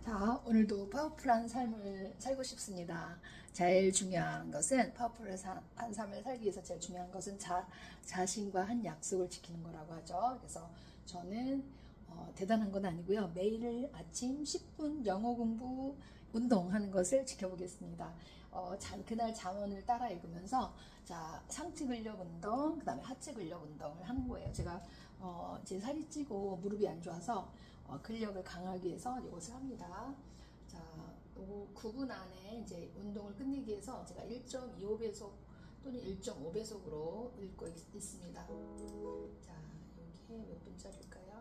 자, 오늘도 파워풀한 삶을 살고 싶습니다. 제일 중요한 것은 파워풀한 삶을 살기 위해서 제일 중요한 것은 자신과 한 약속을 지키는 거라고 하죠. 그래서 저는 대단한 건 아니고요. 매일 아침 10분 영어 공부 운동하는 것을 지켜보겠습니다. 그날 잠언을 따라 읽으면서 상체 근력 운동, 그 다음에 하체 근력 운동을 하는 거예요. 제가 제 살이 찌고 무릎이 안 좋아서 근력을 강하기 위해서 이것을 합니다. 자, 9분 안에 이제 운동을 끝내기 위해서 제가 1.25배속 또는 1.5배속으로 읽고 있습니다. 자, 여기에 몇 분짜리일까요?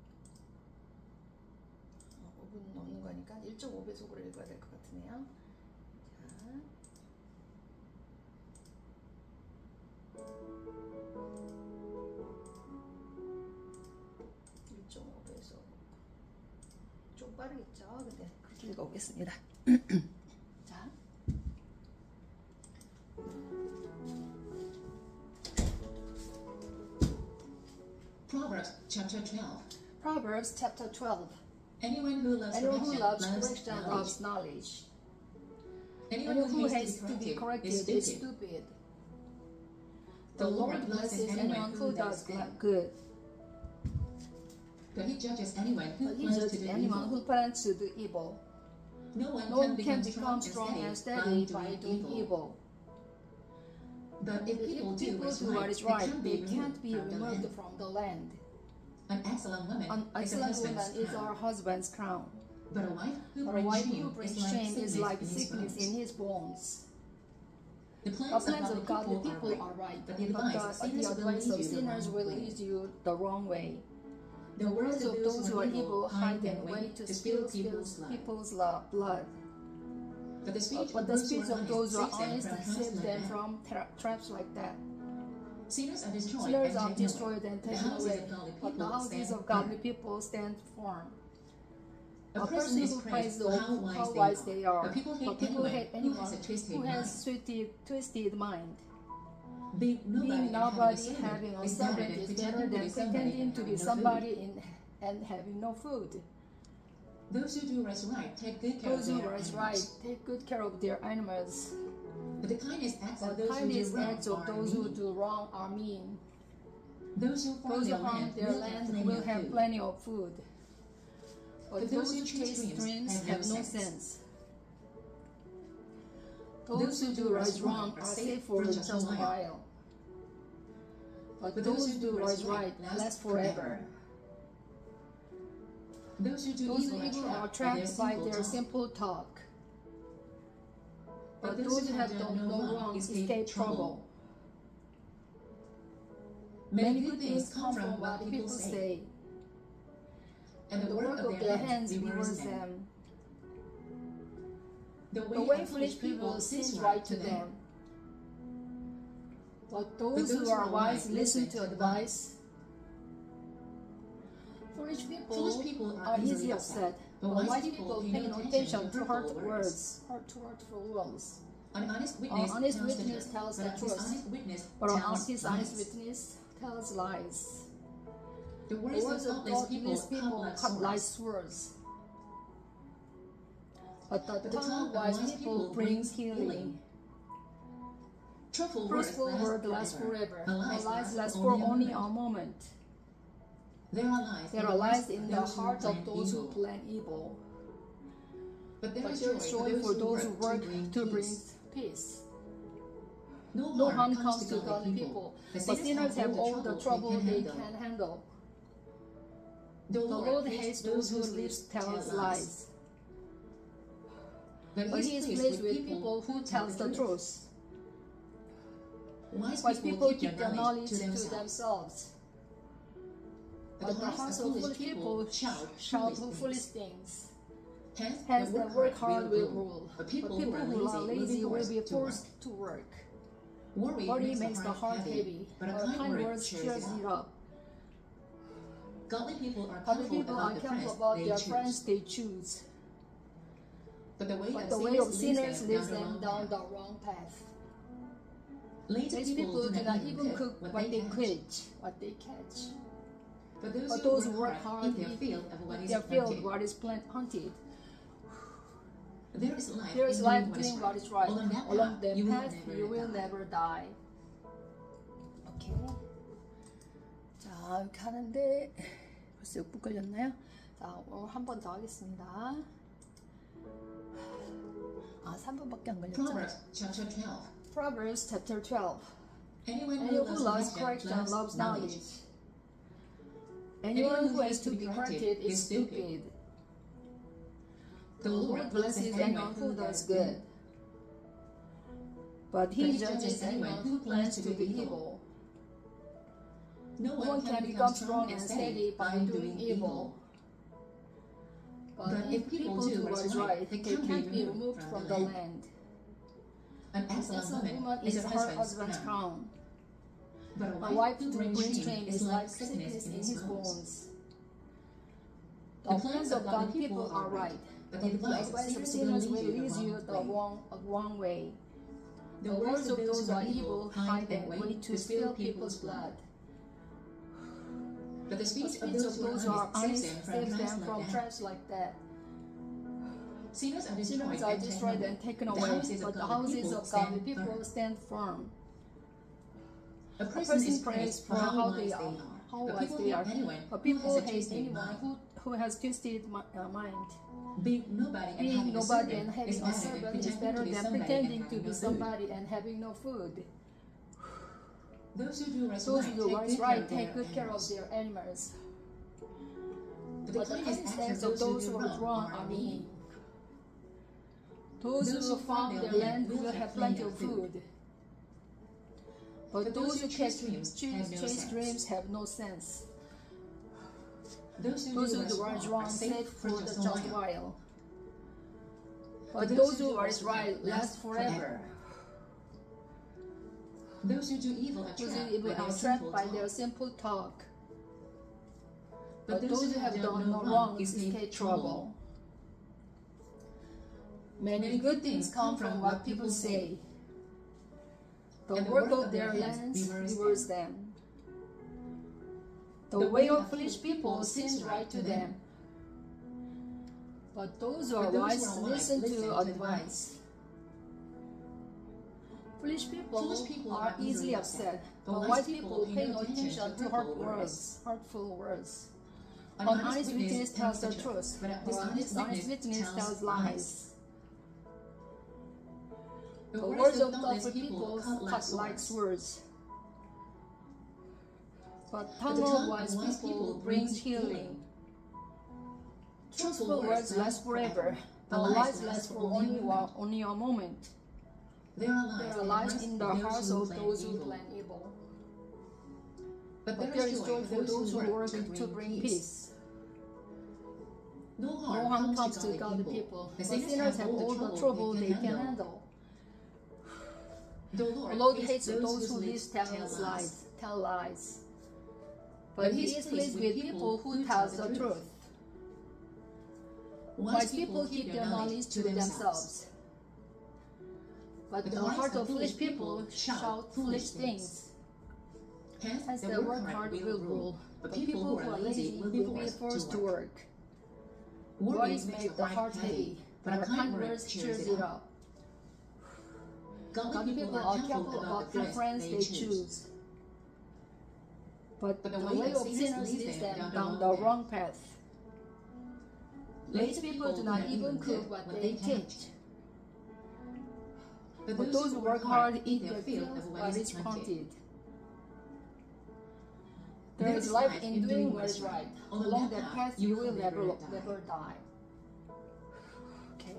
5분 넘는 거니까 1.5배속으로 읽어야 될 것 같으네요. 자. 좀 빠르겠죠? 근데 그렇게 읽어보겠습니다. 자. Proverbs chapter 12. Proverbs chapter 12. Anyone who loves correction loves knowledge. Anyone who hates to be corrected is stupid. The Lord blesses anyone who does good. But he judges anyone who plans to do evil. No one can become strong and steady by doing evil. But if people do what is right, they can't be removed from the land. An excellent woman is her husband's crown. But a wife who brings shame is like sickness in his bones. The plans of godly people are right, but the advice of sinners will lead you the wrong way. The words of those who are evil hide them way to spill people's blood. But the speech of those who are honest saves them from traps like that. Sinners are destroyed and taken away, but the houses of godly people stand firm. A person who praises how wise they are, but people hate anyone who has twisted mind. Being nobody having a servant is better than pretending to be somebody and having no food. Those who do what is right take good care of their animals. But the kindest acts of those who do wrong are mean. Those who harm their land will have plenty of food. But those who chase dreams have no sense. Those who do what is wrong are safe for just a while. But those who do what is right last forever. Those who do evil are trapped by their simple talk. But those who have done no wrong escape trouble. Many good things come from what people say, and the work of their hands rewards them. The way foolish people seems right to them, but those who are wise listen to advice. Foolish people are easily upset, but wise people pay no attention to hurtful words. An honest witness tells the truth, but an honest witness tells lies. The words of thoughtless people cut like swords, but the tongue of wise people brings healing. Truthful words last forever, and lies last for only a moment. There are lies in the heart of those who plan evil, but there is joy for those who work to bring peace. No harm comes to godly people, but sinners have all the trouble they can handle. The Lord hates those whose lips tell lies, but He is pleased with people who tell the truth. Wise people keep their knowledge to themselves, but the hearts of foolish people shout foolish things. Hence, the work hard will rule, but people who are lazy will be forced to work. Worry makes the heart heavy, but kind words cheers it up. Godly people are careful about their friends they choose, but the way of sinners leads them down the wrong path. Lazy people do not even cook what they catch. But those who work hard in their field what is planted. There is life There is in life doing doing what is right. Along that Along the you will path, never you will die. never die. 오케이. 자, 이렇게 하는데 벌써 6분 걸렸나요? 자, 오늘 한 번 더 하겠습니다. 3분밖에 안 걸렸죠? Proverbs chapter 12. Proverbs chapter 12. Anyone Anyone who who loves wisdom correction loves knowledge. knowledge. Anyone who has to be corrected is stupid. The Lord blesses anyone who does good, but he judges anyone who plans to do evil. No One can become strong and steady by doing evil. But if people do what is right, they can't be removed from the land. An An excellent woman is her husband's crown. A wife who brings shame is like sickness in his bones. The plans of God's people are right, but the advice of sinners will lead you the wrong way. The words of those who are evil hide them way to spill people's blood. But the speech of Those those who are honest saves saves them from traps like that. Sinners are Sinners are destroyed and taken away, but the houses of godly people stand firm. A A person prays for how wise they are. But people hate anyone who has twisted mind. Being nobody Being nobody and having a servant is better than pretending to be somebody and having no food. Those who do What is right take good care of their animals. But the cunning acts of those who are wrong are mean. Those who farm their land will have plenty of food. But those who chase dreams have no sense. Those who do what is wrong save for the just while. But those who are right last forever. Those who do evil are trapped by their simple talk. But those who have done no wrong escape trouble. Many good things come from what people say. The work of their hands rewards them. The way of foolish people seems right to them. But those who are wise listen to advice. Foolish people are easily upset, but wise people pay no attention to hurtful words. An honest witness tells the truth, but a dishonest witness tells lies. The words of thoughtful people cut like swords, but tongue of wise people brings healing. Truthful words last forever, but lies last for only a moment. There are lies in the hearts of those who plan evil, but there is joy for those who work to bring peace. No harm comes to godly people, but sinners have all the trouble they can handle. The Lord hates those who tell lies, but He is pleased with people who tell the truth. Wise people keep their knowledge to themselves, but the heart of foolish people shout foolish things. Hence, the work hard will rule, but people who are lazy will be forced to work. Worries make the heart heavy, but a kind word cheers it up. Godly people are careful about the friends they choose, but the way of sinners leads them down the wrong path. Lazy people do not even cook what they teach, but those who work hard eat their fill of what is planted. There is life in doing what is right. Along that path you will never die. Okay.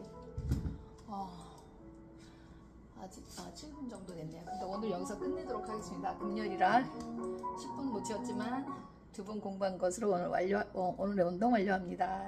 아직 7분 정도 됐네요. 근데 오늘 여기서 끝내도록 하겠습니다. 금요일이라 10분 못 채웠지만 2분 공부한 것으로 오늘의 운동 완료합니다.